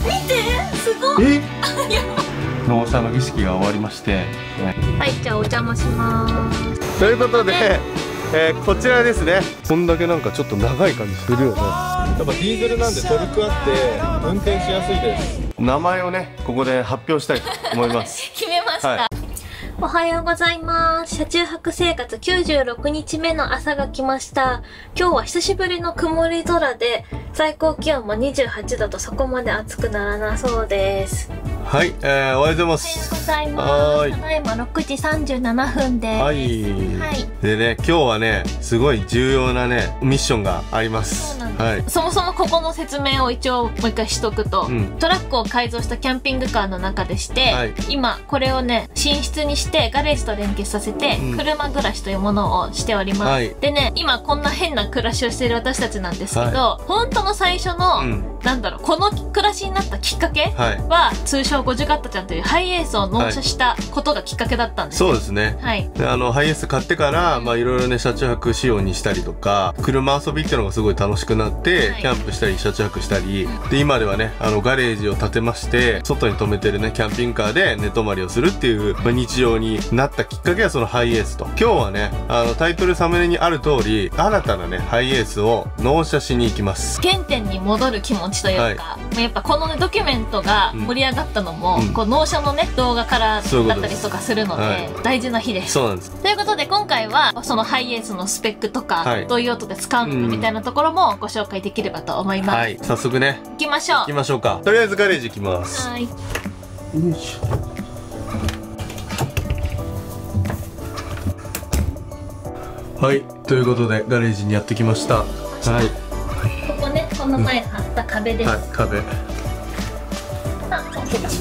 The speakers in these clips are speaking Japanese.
見て、すごい。 納車の儀式が終わりまして、 はい、じゃあお邪魔します。 ということで、こちらですね。こんだけなんかちょっと長い感じするよね。やっぱディーゼルなんでトルクあって運転しやすいです。名前をね、ここで発表したいと思います。 決めました、はい。おはようございます。車中泊生活96日目の朝が来ました。今日は久しぶりの曇り空で、最高気温も28度とそこまで暑くならなそうです。 はい、おはようございます。 おはようございます。ただいま6時37分です。 はい。でね、今日はね、すごい重要なね、ミッションがあります。 そうなんです。はい、そもそもここの説明を一応もう一回しとくと、トラックを改造したキャンピングカーの中でして、今これをね、寝室にしてガレージと連結させて、車暮らしというものをしております。でね、今こんな変な暮らしをしている私たちなんですけど、本当の最初の、なんだろう、この暮らしになったきっかけは、通称50ガッタちゃんというハイエースを納車したことがきっかけだったんです。 そうですね。はい。で、ハイエース買ってから、まあいろいろね、車中泊仕様にしたりとか、車遊びっていうのがすごい楽しくなって、キャンプしたり、車中泊したり、で、今ではね、ガレージを建てまして、外に止めてるね、キャンピングカーで寝泊まりをするっていう、日常になったきっかけはそのハイエースと。今日はね、タイトルサムネにある通り、新たなね、ハイエースを納車しに行きます。 原点に戻る気持ちというか、やっぱこのね、ドキュメントが盛り上がったのも、こう納車のね、動画からだったりとかするので、大事な日です。 そうなんです。 ということで今回は、そのハイエースのスペックとか、どういう音で使うのかみたいなところもご紹介できればと思います。はい。 早速ね。 行きましょう。 行きましょうか。とりあえずガレージ行きます。 はい。よいしょ。はい。ということで、ガレージにやってきました。はい。 ここね、この前貼った壁です。 はい、壁。あ、 OKだ。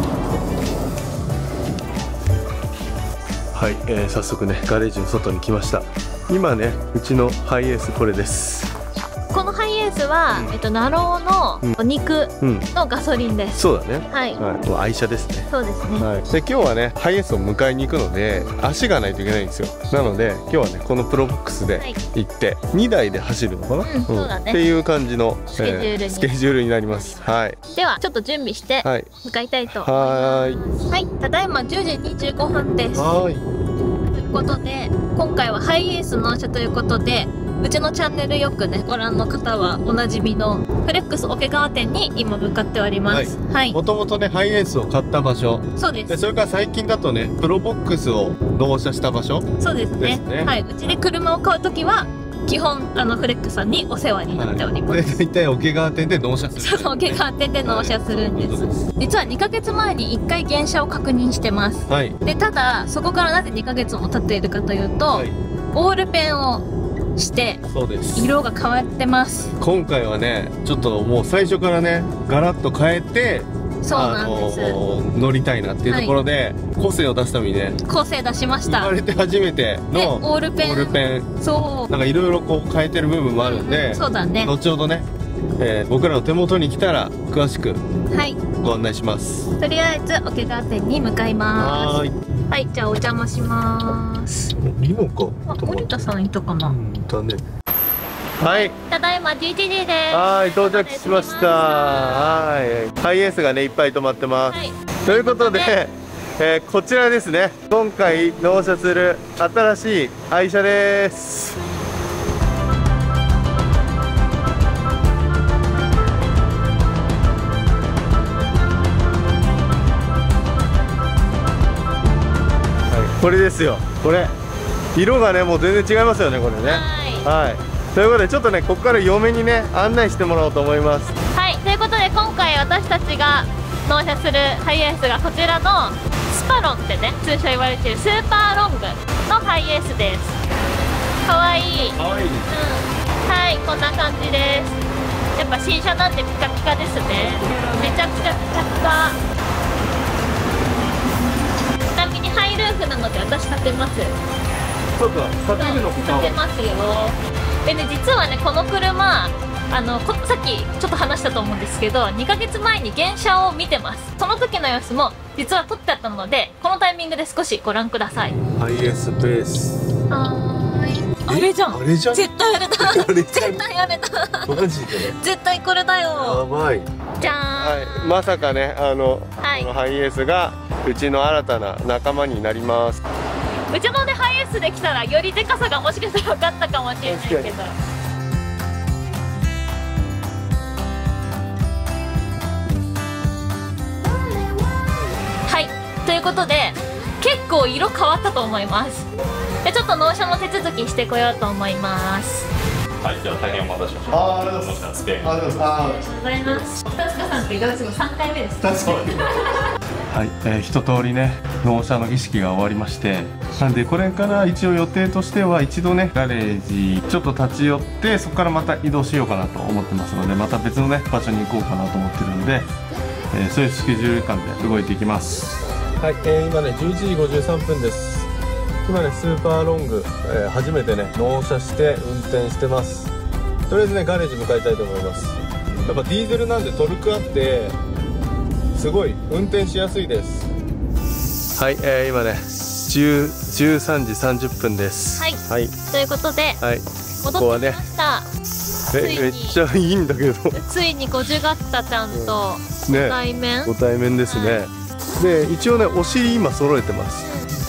はい、早速ね、ガレージの外に来ました。今ね、うちのハイエースこれです。 このハイエースは、ナローのお肉のガソリンです。 そうだね。 はい。 もう愛車ですね。 そうですね。 はい。で、今日はね、ハイエースを迎えに行くので、足がないといけないんですよ。なので、今日はね、このプロボックスで行って、2台で走るのかな？ そうだね。 っていう感じのスケジュールになります。はい。 では、ちょっと準備して、向かいたいと思います。はい。ただいま10時25分です。はい。ということで、今回はハイエース納車ということで、うちのチャンネルよくね、ご覧の方はおなじみのフレックス桶川店に今向かっております。はい。もともとね、ハイエースを買った場所。 そうです。 で、それから最近だとね、プロボックスを納車した場所。 そうですね。はい。うちで車を買うときは、基本、フレックスさんにお世話になっております。 で、大体桶川店で納車する。 そう、桶川店で納車するんです。実は2ヶ月前に1回原車を確認してます。はい。で、ただ、そこからなぜ2ヶ月も経っているかというと、ボールペンをして、色が変わってます。 今回はね、ちょっともう最初からね、ガラッと変えて、 そうなんです。 乗りたいなっていうところで、個性を出すためにね、 個性出しました。 生まれて初めてのボールペン。そう。 なんかいろいろこう変えてる部分もあるんで、 そうだね。 後ほどね、僕らの手元に来たら詳しくご案内します。 とりあえず桶川店に向かいます。はい、じゃあお邪魔します。 リモか。 森田さんいたかな。 だね。はい。 ただいま11時です。 はい、到着しました。はい。ハイエースがね、いっぱい止まってます。ということで、こちらですね。今回納車する新しい愛車です。これですよ。これ色がね、もう全然違いますよね、これね。はい。ということで、ちょっとね、ここから嫁にね、案内してもらおうと思います。 はい。ということで、今回私たちが納車するハイエースがこちらのスパロンってね、通称言われているスーパーロングのハイエースです。かわいい。かわいいです。はい、こんな感じです。やっぱ新車なんでピカピカですね。めちゃくちゃピカピカ。ちなみにハイルーフなので私立てます。 そうか、立てるのか。 立てますよ。でね、実はね、この車、さっきちょっと話したと思うんですけど、2ヶ月前に原車を見てます。その時の様子も実は撮ってあったので、このタイミングで少しご覧ください。 ハイエースベース。 あれじゃん。 あれじゃん。 絶対あれだ。絶対あれだ。 マジで。 絶対これだよ。 やばい。 じゃーん。 はい、まさかね、このハイエースがうちの新たな仲間になります。 うちのねハイエースできたらよりでかさがもしかしたら分かったかもしれないけど。はい、ということで結構色変わったと思います。でちょっと納車の手続きしてこようと思います。 はい、じゃあ大変お待たせしました。ありがとうございます。ありがとうございます。北塚さんと井川さん3回目です。 確かに。はい、一通りね納車の儀式が終わりまして、なんでこれから一応予定としては一度ねガレージちょっと立ち寄ってそこからまた移動しようかなと思ってますので、また別のね場所に行こうかなと思ってるので、そういうスケジュール感で動いていきます。はい、今ね11時53分です。今ねスーパーロング、初めてね納車して運転してます。とりあえずねガレージ向かいたいと思います。やっぱディーゼルなんでトルクあってすごい運転しやすいです。はい、今ね13時30分です。 はい、 はい、 ということで、 はい、 戻ってきました。 めっちゃいいんだけどついにゴジュガッタちゃんとご対面、 ご対面ですね。で一応ねお尻今揃えてます。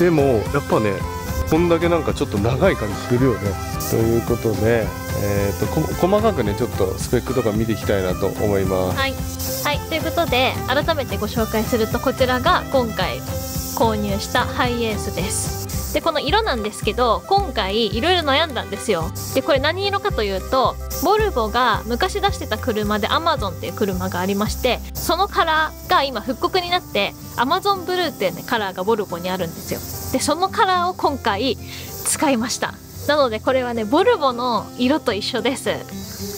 でもやっぱねこんだけなんかちょっと長い感じするよね。ということで、細かくねちょっとスペックとか見ていきたいなと思います。 はい、はい、ということで改めてご紹介すると、こちらが今回購入したハイエースです。でこの色なんですけど、今回いろいろ悩んだんですよ。でこれ何色かというと、ボルボが昔出してた車でアマゾンっていう車がありまして、そのカラーが今復刻になってアマゾンブルーっていうねカラーがボルボにあるんですよ。でそのカラーを今回使いました。なのでこれはねボルボの色と一緒です。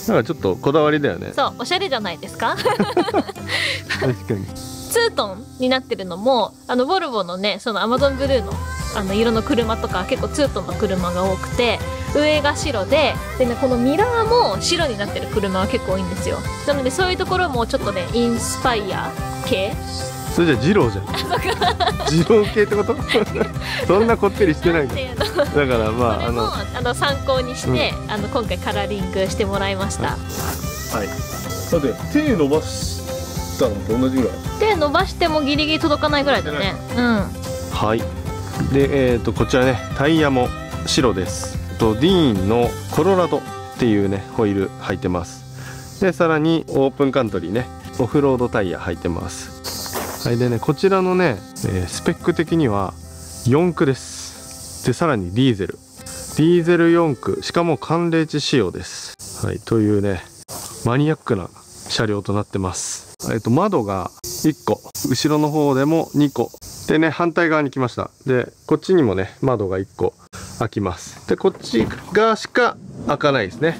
なんかちょっとこだわりだよね。 そう、おしゃれじゃないですか。 確かにツートンになってるのもボルボのねそのアマゾンブルーの色の車とか結構ツートンの車が多くて、上が白でね、このミラーも白になってる車は結構多いんですよ。なのでそういうところもちょっとねインスパイア系。 それじゃ二郎じゃん。二郎系ってこと？そんなこってりしてないから。だからまあこれも参考にして、今回カラーリングしてもらいました。 はい。さて手伸ばしたのと同じぐらい。 手伸ばしてもギリギリ届かないぐらいだね。うん。 はい。でこちらねタイヤも白です。ディーンのコロラドっていうねホイール履いてます。でさらにオープンカントリーねオフロードタイヤ履いてます。はい、でねこちらのね、スペック的には4駆です。でさらにディーゼル4駆、しかも寒冷地仕様です。はい、というねマニアックな車両となってます。窓が1個、後ろの方でも2個でね、反対側に来ました。でこっちにもね窓が1個開きます。でこっち側しか開かないですね。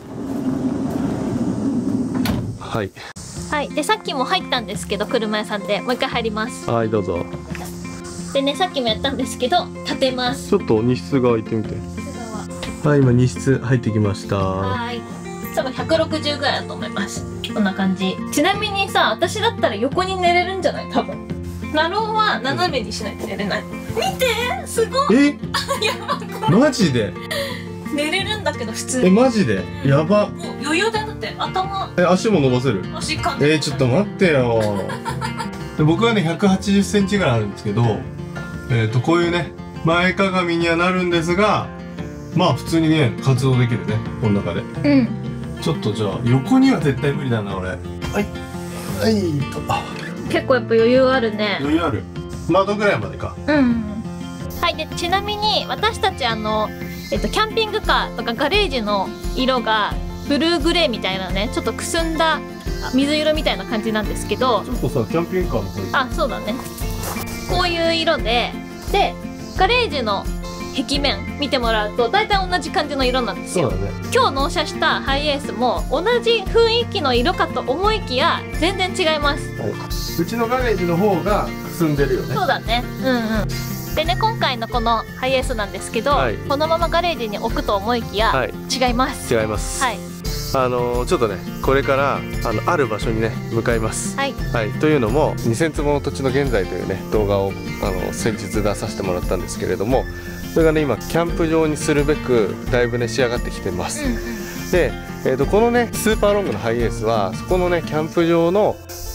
はいはい、でさっきも入ったんですけど車屋さんでもう一回入ります。 はい、どうぞ。 でねさっきもやったんですけど立てます。 ちょっと荷室側行ってみて。はい、今荷室入ってきました。 はい、多分160ぐらいだと思います。こんな感じ。ちなみにさ、私だったら横に寝れるんじゃない？多分ナローは斜めにしないと寝れない。見て、すごい。やば、 マジで寝れるんだけど普通に。 マジでやば。 もう余裕だよ。だって頭足も伸ばせる。 足感じ。 ちょっと待ってよ。で僕はね180センチぐらいあるんですけど、こういうね前かがみにはなるんですが、まあ普通にね活動できるねこの中で。 うん。 ちょっとじゃあ横には絶対無理だな俺。はいはいと。 結構やっぱ余裕あるね。 余裕ある。窓ぐらいまでか。 うん。はい。でちなみに私たちキャンピングカーとかガレージの色がブルーグレーみたいなね、ちょっとくすんだ水色みたいな感じなんですけど、 ちょっとさキャンピングカーの方に。 あ、そうだね。こういう色でガレージの壁面見てもらうと大体同じ感じの色なんですよ。 そうだね。 今日納車したハイエースも同じ雰囲気の色かと思いきや全然違います。 はい、うちのガレージの方がくすんでるよね。 そうだね。うんうん。でね、今回のこのハイエースなんですけど、はい、このままガレージに置くと思いきや、はい、違います。 違います。 はい。 ちょっとねこれからある場所にね向かいます。はい、はい、というのも2000坪の土地の現在というね動画を先日出させてもらったんですけれども、それがね今キャンプ場にするべくだいぶね仕上がってきてます。で、このねスーパーロングのハイエースはそこのねキャンプ場の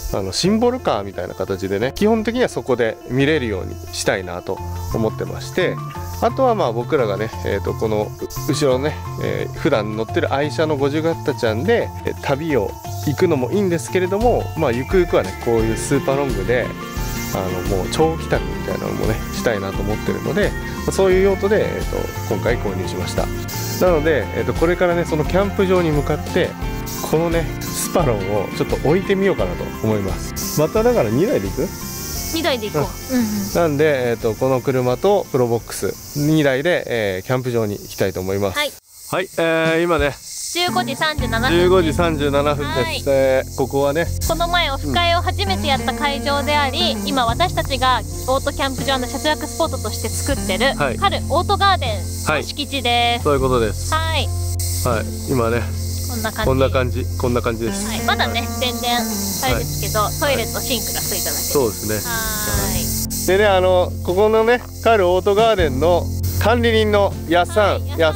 シンボルカーみたいな形でね、基本的にはそこで見れるようにしたいなと思ってまして、あとはまあ僕らがね、この後ろのね、普段乗ってる愛車の50型ちゃんで旅を行くのもいいんですけれども、まあゆくゆくはねこういうスーパーロングでもう長期旅みたいなのもねしたいなと思ってるので、そういう用途で、今回購入しました。なので、これからねそのキャンプ場に向かってこのねスパロンをちょっと置いてみようかなと思います。まただから2台で行く ？2台で行こう。 なんで、この車とプロボックス2台で、キャンプ場に行きたいと思います。はい、今ね 15時37分 15時37分です。ここはねこの前オフ会を初めてやった会場であり、今私たちがオートキャンプ場の車中泊スポットとして作ってるカルオートガーデンの敷地です。 そういうことです。はい、今ねこんな感じです。 まだね全然あれですけど、トイレとシンクがついただけです。 そうですね。でね、ここのねカルオートガーデンの管理人のやっさんです。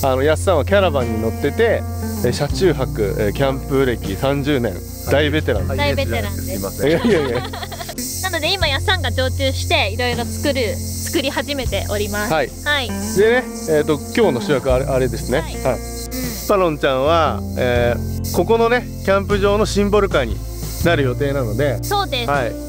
やっさんはキャラバンに乗ってて、車中泊キャンプ歴30年、大ベテランです。 大ベテランです。いやなので今やっさんが常駐していろいろ作り始めております。はい。 でね、今日の主役あれですね。スパロンちゃんは、ここのねキャンプ場のシンボルカーになる予定なので、 そうです。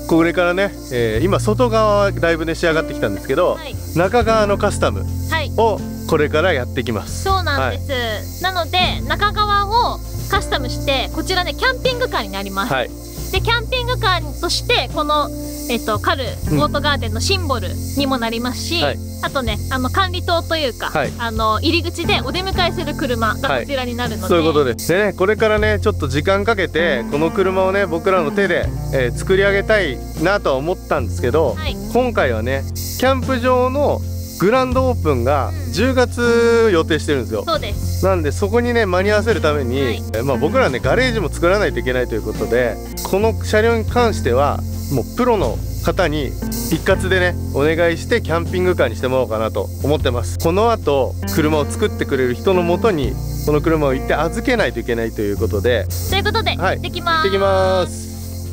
これからね、今外側はだいぶね仕上がってきたんですけど、中側のカスタムをこれからやってきます。 そうなんです。なので中側をカスタムしてこちらねキャンピングカーになります。でキャンピングカーとしてこのカルオートガーデンのシンボルにもなりますし、あとね管理棟というか、入り口でお出迎えする車がこちらになるので、 そういうことです。でね、これからねちょっと時間かけてこの車をね僕らの手で、作り上げたいなとは思ったんですけど、今回はねキャンプ場のグランドオープンが10月予定してるんですよ。 そうです。 なんでそこにね間に合わせるために、僕らねガレージも作らないといけないということで、この車両に関してはもうプロの方に一括でねお願いしてキャンピングカーにしてもらおうかなと思ってます。この後車を作ってくれる人のもとにこの車を行って預けないといけないということで、 行ってきます。 行ってきます。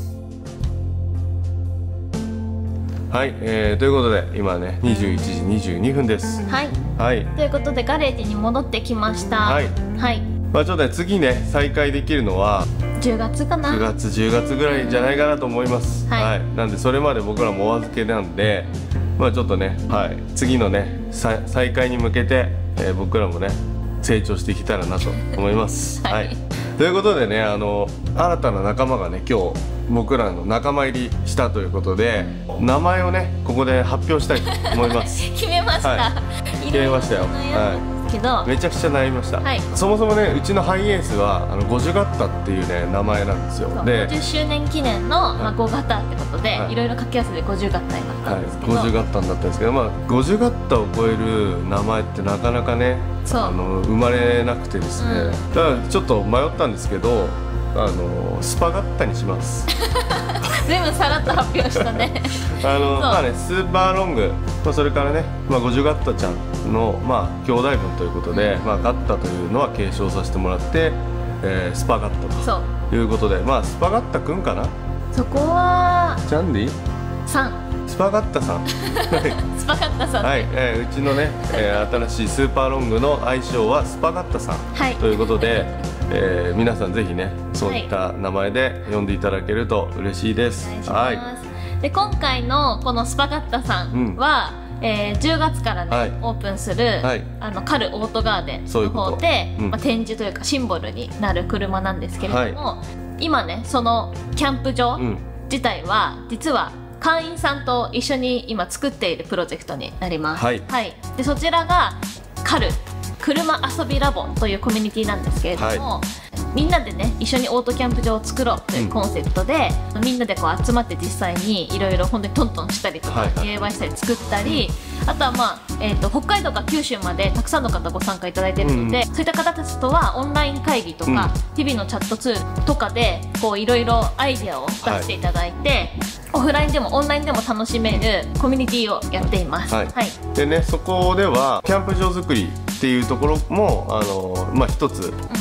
はい、ということで今ね21時22分です。 ということでガレージに戻ってきました。 まあちょっとね次ね再開できるのは 10月かな。 10月ぐらいじゃないかなと思います。なんでそれまで僕らもお預けなんで、まあちょっとね次のね再開に向けて、僕らもね成長していけたらなと思います。ということでね新たな仲間がね今日僕らの仲間入りしたということで、名前をねここで発表したいと思います。 決めました。 決めましたよ。めちゃくちゃ悩みました。そもそもねうちのハイエースは50型っていうね名前なんですよ。 で50周年記念の5型ってことでいろいろ掛け合わせで50型になったんですけど、 50型になったんですけど、50型を超える名前ってなかなかね生まれなくてですね、だからちょっと迷ったんですけどスパガッタにします。 全部さらっと発表したね。 まあねスーパーロング、それからね50ガッタちゃんの兄弟分ということで、ガッタというのは継承させてもらって、スパガッタということで、スパガッタくんかな。 そこはジャンディさん、 スパガッタさん。 スパガッタさん。 うちのね新しいスーパーロングの愛称はスパガッタさんということで。皆さんぜひねそういった名前で呼んでいただけると嬉しいです。 で今回のこのスパガッタさんは、10月からね、オープンする、カルオートガーデンの方で展示というかシンボルになる車なんですけれども、今ねそのキャンプ場自体は実は会員さんと一緒に今作っているプロジェクトになります。でそちらがカル車遊びラボというコミュニティなんですけれども、みんなでね一緒にオートキャンプ場を作ろうというコンセプトで、みんなでこう集まって実際にいろいろ本当にトントンしたりとか DIY したり作ったり、あとは北海道から九州までたくさんの方ご参加いただいているので、そういった方たちとはオンライン会議とか、日々のチャットツールとかでこういろいろアイデアを出していただいて、オフラインでもオンラインでも楽しめるコミュニティをやっています。 でねそこではキャンプ場作りっていうところも一つ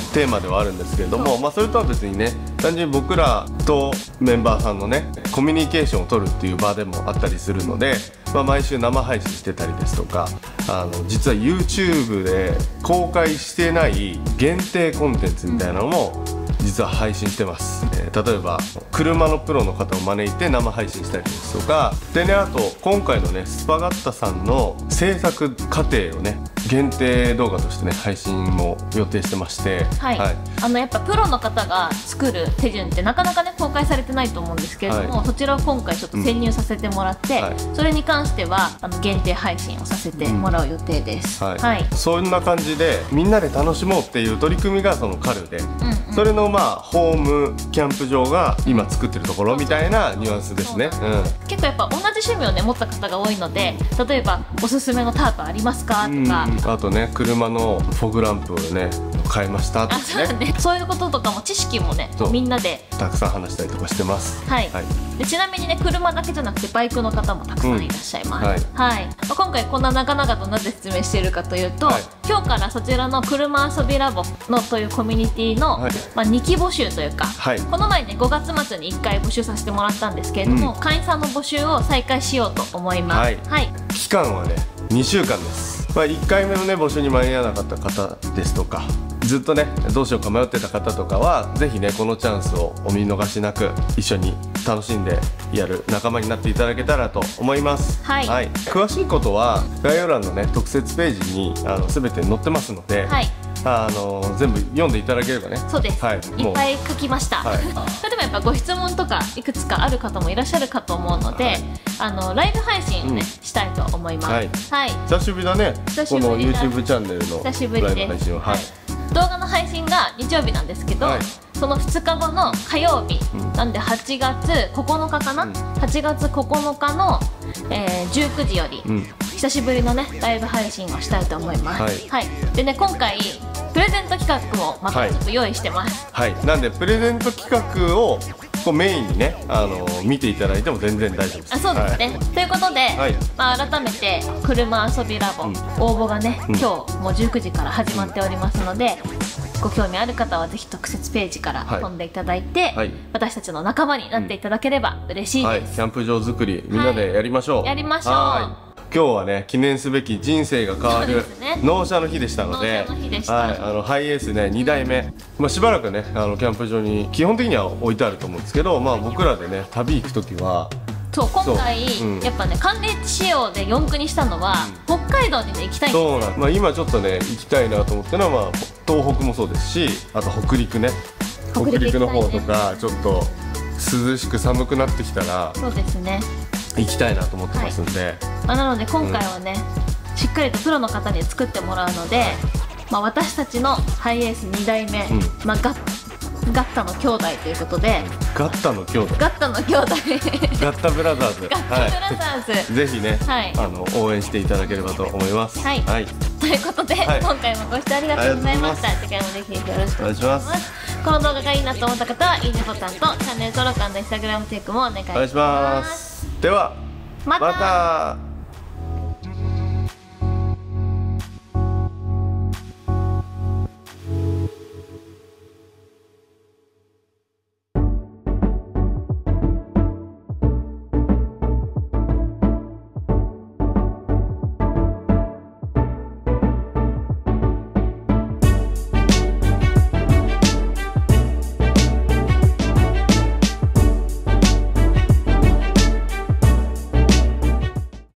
テーマではあるんですけれども、まあそれとは別にね、単純に僕らとメンバーさんのねコミュニケーションを取るっていう場でもあったりするので、まあ、毎週生配信してたりですとか、実は YouTube で公開してない限定コンテンツみたいなのも実は配信してます。例えば車のプロの方を招いて生配信したりですとかでね、あと今回のねスパガッタさんの制作過程をね限定動画としてね配信も予定してまして、 はい、やっぱプロの方が作る手順ってなかなかね公開されてないと思うんですけれども、そちらを今回ちょっと潜入させてもらって、それに関しては限定配信をさせてもらう予定です。 そんな感じでみんなで楽しもうっていう取り組みがそのカルで、それのまあホームキャンプ場が今作ってるところみたいなニュアンスですね。 結構やっぱ同じ趣味をね持った方が多いので、例えばおすすめのタープありますかとか、 あとね車のフォグランプをね買いましたとかね、 そういうこととかも知識もねみんなでたくさん話したりとかしてます。 でちなみにね車だけじゃなくてバイクの方もたくさんいらっしゃいます。今回こんな長々となぜ説明しているかというと、今日からそちらの車遊びラボのというコミュニティの2期募集というか、この前ね5月末に1回募集させてもらったんですけれども、会員さんの募集を再開しようと思います。 期間はね2週間です。1回目のね募集に間に合わなかった方ですとか、ずっとねどうしようか迷ってた方とかはぜひねこのチャンスをお見逃しなく一緒に楽しんでやる仲間になっていただけたらと思います。詳しいことは概要欄のね特設ページに全て載ってますので、全部読んでいただければね。 そうです、いっぱい書きました。それでもやっぱご質問とかいくつかある方もいらっしゃるかと思うので、ライブ配信をねしたいと思います。 久しぶりだね、この YouTube チャンネルの久しぶりライブ配信は。 動画の配信が日曜日なんですけど、その2日後の火曜日、なんで8月9日かな、8月9日の、19時より、久しぶりのねライブ配信をしたいと思います。でね今回プレゼント企画もまたちょっと用意してます。 なんでプレゼント企画をメインにね見ていただいても全然大丈夫です。 そうですね。ということで、改めて車遊びラボ、応募がね今日もう19時から始まっておりますので、ご興味ある方はぜひ特設ページから飛んでいただいて、私たちの仲間になっていただければ嬉しいです。 キャンプ場作りみんなでやりましょう。 やりましょう。 今日はね記念すべき人生が変わる納車の日でしたので、ハイエースね2台目、しばらくねキャンプ場に基本的には置いてあると思うんですけど、僕らでね旅行く時は今回やっぱね寒冷地仕様で4駆にしたのは、北海道にね行きたいんですよ。 今ちょっとね行きたいなと思ってるのは、東北もそうですし、あと北陸ね、北陸の方とかちょっと涼しく寒くなってきたら、 そうですね行きたいなと思ってますんで、 なので今回はね、しっかりとプロの方に作ってもらうので、私たちのハイエース2代目、ガッタの兄弟ということで、 ガッタの兄弟ガッタの兄弟ガッタブラザーズ、 ガッタブラザーズ、 ぜひね応援していただければと思います。 ということで、今回もご視聴ありがとうございました。次回もぜひよろしくお願いします。この動画がいいなと思った方は、いいねボタンとチャンネル登録&Instagramチェックもお願いします。 ではまた。